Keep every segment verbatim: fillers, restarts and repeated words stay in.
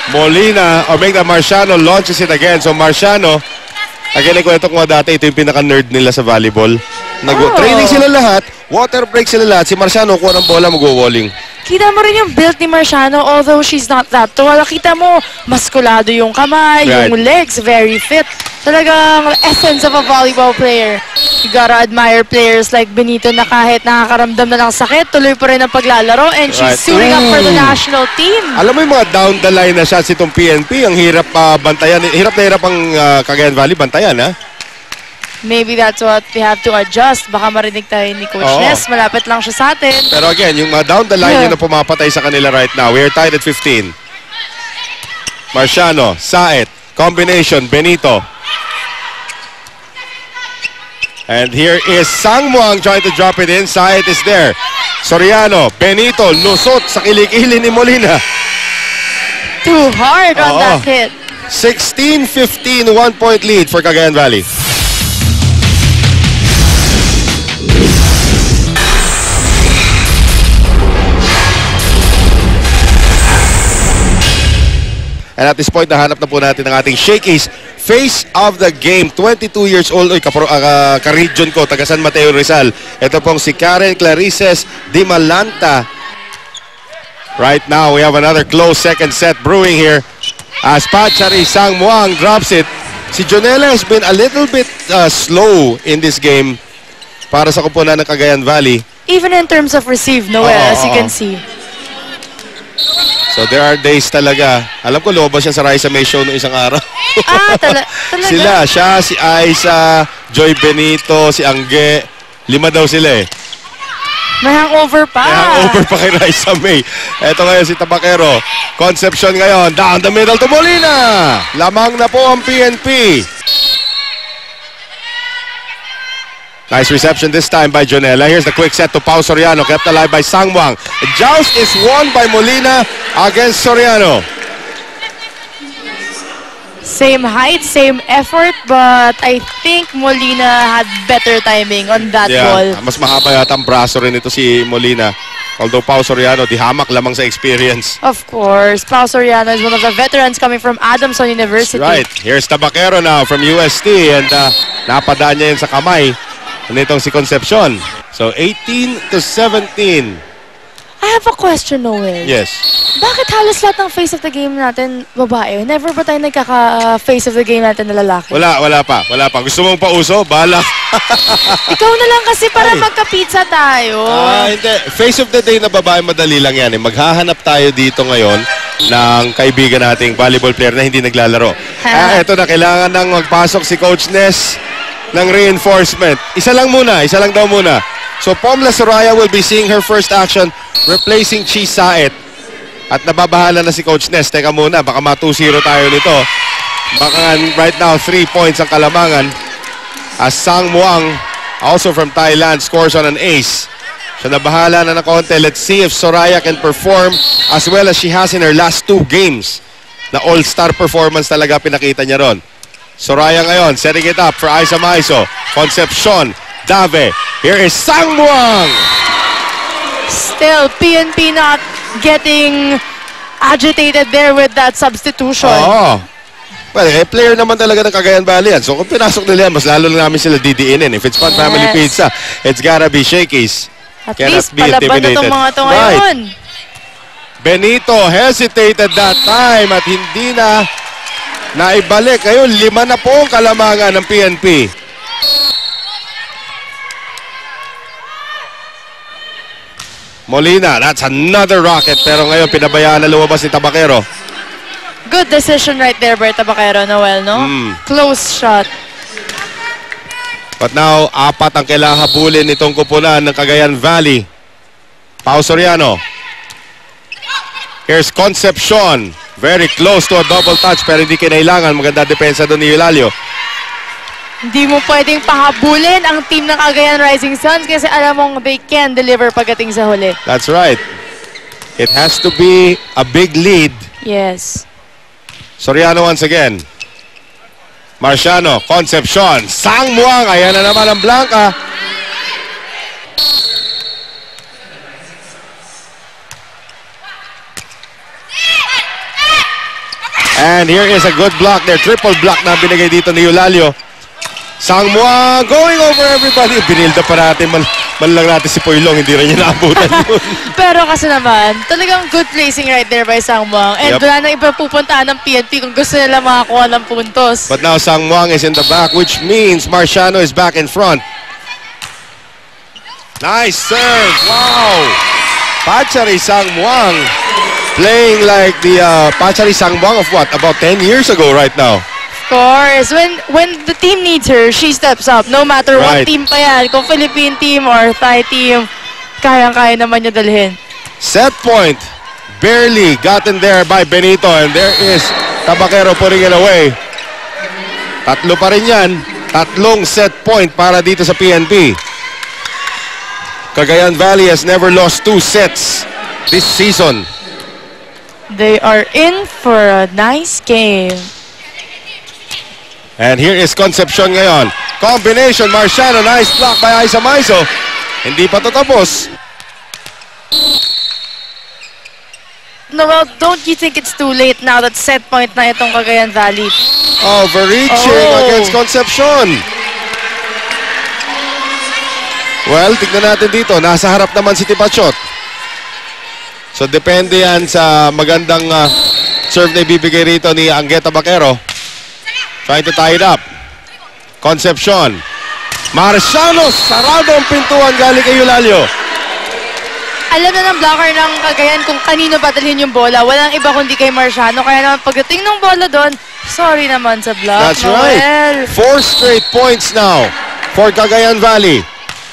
Molina, or make the Marciano launches it again. So Marciano, again, ikwento ko nga dati, ito yung pinaka-nerd nila sa volleyball. Nag-training Oh. sila lahat, water break sila lahat. Si Marciano, kuha ng bola, mag-walling. Kita mo rin yung build ni Marciano, although she's not that tall. Kita mo, maskulado yung kamay, Right. yung legs, very fit. Talagang essence of a volleyball player. You gotta admire players like Benito na kahit nakakaramdam na ng sakit, tuloy pa rin ang paglalaro, and she's Right. suiting up for the Mm. national team. Alam mo yung mga down the line na shots itong P N P, ang hirap pa bantayan. Hirap na hirap ang uh, Cagayan Valley bantayan, ha? Maybe that's what they have to adjust. Baka marinig tayo ni Coach Oo. Ness. Malapit lang siya sa atin. Pero again, yung mga down the line Yeah. yun na pumapatay sa kanila right now. We are tied at fifteen. Marciano, Saet, combination, Benito. And here is Sangmuang trying to drop it in. Saet is there. Soriano, Benito, lusot sa kilikili ni Molina. Too hard on Oo. that hit. sixteen fifteen, one-point lead for Cagayan Valley. And at this point, nahanap na po natin ang ating Shakey's face of the game. twenty-two years old, oy, kapro, uh, ka-region ko, taga San Mateo Rizal. Ito pong si Karen Clarices Di Malanta. Right now, we have another close second set brewing here. As Pachari Sangmuang drops it. Si Jonella has been a little bit uh, slow in this game para sa kupunan ng Cagayan Valley. Even in terms of receive, Noel, Oo, as you oo. can see. So there are days talaga. Alam ko, lobas siya sa Raisa May show noong isang araw. Ah, tala talaga? Sila, siya, si Aiza, Joy Benito, si Angge. Lima daw sila eh. May hangover pa. May hangover pa kay Raisa May. Eto ngayon si Tabakero. Concepcion ngayon. Down the middle to Molina. Lamang na po ang P N P. Nice reception this time by Jonella. Here's the quick set to Pau Soriano. Kept alive by Sangmuang. The joust is won by Molina against Soriano. Same height, same effort, but I think Molina had better timing on that ball. Mas mahaba yata ang braso rin ito si Molina. Although Pau Soriano, di hamak lamang sa experience. Of course, Pau Soriano is one of the veterans coming from Adamson University. Right. Here's Tabakero now from U S T and uh, napadaan niya yun sa kamay nitong si Concepcion. So eighteen to seventeen. I have a question, Noel. Yes. Bakit halos lahat ng face of the game natin babae? Never ba tayo nagkaka-face of the game natin na lalaki? Wala, wala pa. Wala pa. Gusto mong pauso? Bala. Ikaw na lang kasi para Ay. magka-pizza tayo. Ah, hindi. Face of the day na babae, madali lang yan. Eh. Maghahanap tayo dito ngayon ng kaibigan nating volleyball player na hindi naglalaro. Ah, eto na. Kailangan nang magpasok si Coach Ness ng reinforcement. Isa lang muna. Isa lang daw muna. So, Pomla Soraya will be seeing her first action replacing Chi Saet. At nababahala na si Coach Ness. Teka muna, baka ma two zero tayo nito. Baka right now, three points ang kalamangan. As Sangmuang, also from Thailand, scores on an ace. So nabahala na ng konti. Let's see if Soraya can perform as well as she has in her last two games. Na all-star performance talaga pinakita niya ron. Soraya ngayon, setting it up for Aiza Maiso. Concepcion, Dave. Here is Sangmuang. Still, P N P not getting agitated there with that substitution. Oo. Well, eh, player naman talaga ng Cagayan Valley yan. So kung pinasok nila yan, mas lalo lang namin sila didiinin. If it's Fun Yes. Family Pizza, it's gotta be Shakey's. At Cannot least be palaban na intimidated. itong mga ito Right. ngayon. Benito hesitated that time at hindi na naibalik. Ngayon, lima na po ang kalamangan ng P N P. Molina, that's another rocket. Pero ngayon, pinabayaan na lumabas ni Tabakero. Good decision right there, Berta Baquero, Noel, no? Mm. Close shot. But now, apat ang kailangan habulin nitong kupunan ng Cagayan Valley. Pau Soriano. Here's Concepcion. Very close to a double touch pero hindi kinailangan. Maganda depensa doon ni Eulalio. Hindi mo pwedeng pahabulin ang team ng Cagayan Rising Suns kasi alam mong they can deliver pagdating sa huli. That's right. It has to be a big lead. Yes. Soriano once again. Marciano, Concepcion, Sangmuang. Ayan na naman ang Blanca. And here is a good block there. Triple block na binigay dito ni Eulalio. Sangmuang going over everybody. Binilda pa natin. Man, man lang natin si Poilong. Hindi rin niya naabutan yun. Pero kasi naman, talagang good placing right there by Sangmuang. And Yep. wala nang iba pupuntaan ng P N P kung gusto nila makakuha ng puntos. But now Sangmuang is in the back, which means Marciano is back in front. Nice serve. Wow. Pachari Sangmuang playing like the uh, Pachari Sangmuang of what? About ten years ago right now. Of course. When when the team needs her, she steps up. No matter Right. what team pa yan. Kung Philippine team or Thai team, kayang-kaya naman niya dalhin. Set point. Barely gotten there by Benito. And there is Tabaquero putting it away. Tatlo pa rin yan. Tatlong set point para dito sa P N P. Cagayan Valley has never lost two sets this season. They are in for a nice game. And here is Concepcion ngayon. Combination, Marciano, nice block by Aiza Maizo. Hindi pa to tapos. No, well, don't you think it's too late now that set point na itong Cagayan Valley? Overreaching Oh. against Concepcion. Well, tignan natin dito. Nasa harap naman si Tipachot. So, depende yan sa magandang uh, serve na ibibigay rito ni Angueta Baquero. Trying to tie it up. Concepcion. Marciano, sarado ang pintuan galing kay Eulalio. Alam na ng blocker ng Cagayan kung kanino ba dalhin yung bola. Walang iba kundi kay Marciano. Kaya naman pagdating ng bola doon, sorry naman sa block. That's Noel. right. Four straight points now for Cagayan Valley.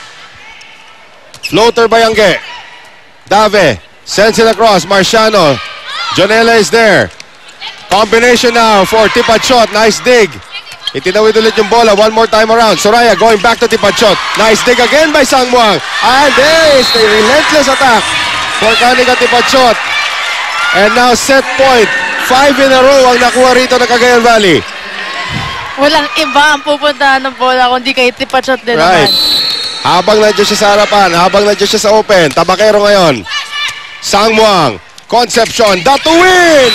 Floater by Angge. Dave. Sends it across. Marciano. Jonella is there. Combination now for Tipachot. Nice dig. Itinawid ulit yung bola. One more time around. Soraya going back to Tipachot. Nice dig again by Sangmuang. And there is the relentless attack for Kanika Tipachot. And now set point. Five in a row ang nakuha rito ng Cagayan Valley. Walang iba ang pupuntahan ng bola kundi kay Tipachot din Right. naman. Habang nandiyan siya sa harapan, habang nandiyan siya sa open, Tabaquero ngayon. Sangmuang, Concepcion, that to win!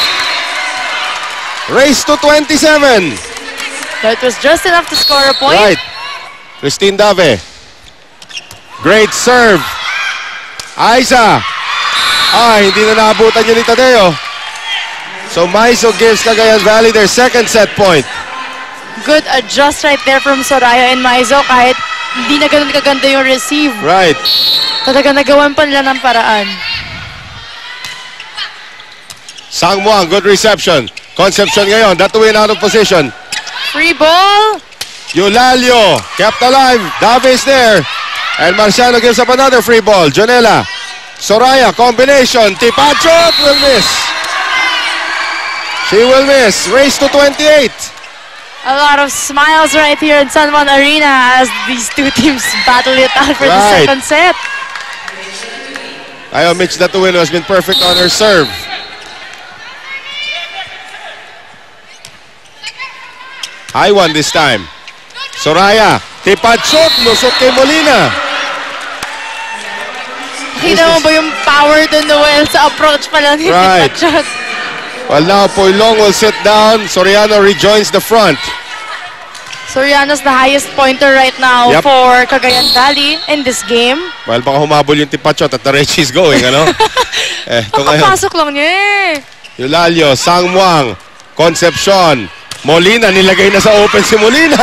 Race to twenty-seven. That was just enough to score a point. Right. Christine Dave. Great serve. Aiza. Ah, hindi na naabutan yun ni Tadeo. So Maizo gives Cagayan Valley their second set point. Good adjust right there from Soraya and Maizo kahit hindi na ganun kaganda yung receive. Right. Talaga nagawan pa nila ng paraan. Sangmuang, good reception. Concepcion ngayon, that to win out of position. Free ball. Eulalio kept alive. Davis there. And Marciano gives up another free ball. Jonella. Soraya, combination. Tipachot will miss. She will miss. Race to twenty-eight. A lot of smiles right here in San Juan Arena as these two teams battle it out for the Right. second set. Ayo, Mitch Datuino has been perfect on her serve. High one this time. Soraya. Tipachot. Lusot kay Molina. Kita mo ba yung power doon, Noel, sa approach pa lang ni Right. Tipachot? Well, now Poilong will sit down. Soriano rejoins the front. Soriano's the highest pointer right now Yep. for Cagayan Valley in this game. Well, baka humabol yung Tipachot at the race is going, ano? eh, ito ngayon. Pakapasok lang niya eh. Eulalio, Sangmuang, Concepcion, Molina, nilagay na sa open si Molina.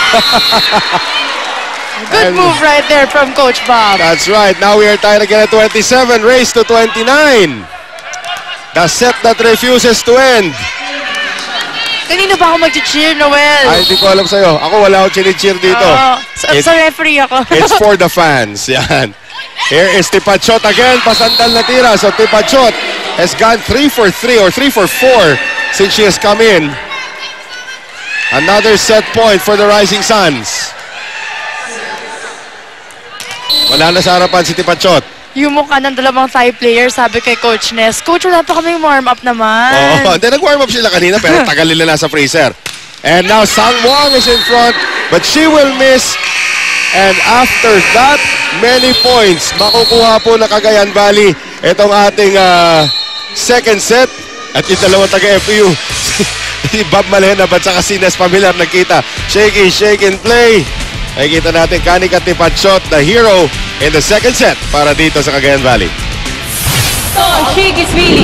Good And- move right there from Coach Bob. That's right. Now we are tied again at twenty-seven. Race to twenty-nine. The set that refuses to end. Kanino ba ako mag-cheer, Noel? Ay, hindi ko alam sa'yo. Ako wala akong chinicheer dito. Oo. sa, It- sa referee ako. It's for the fans. Yan. Here is Tipachot again. Pasandal na tira. So Tipachot has gone three for three or three for four since she has come in. Another set point for the Rising Suns. Wala na sa harapan si Tipachot. Yung mukha ng dalawang Thai players, sabi kay Coach Ness, Coach, wala pa kaming warm-up naman. Oh, then nag-warm up sila kanina pero tagal nila nasa freezer. And now Sangmuang is in front but she will miss. And after that, many points makukuha po na Cagayan Valley itong ating uh, second set. At yung dalawang taga-F U si Bob Malena at saka si Nes Pamilar nagkita. Shaky, shake and play. Nakikita natin Kanika Tipachot, the hero in the second set para dito sa Cagayan Valley. Shake is really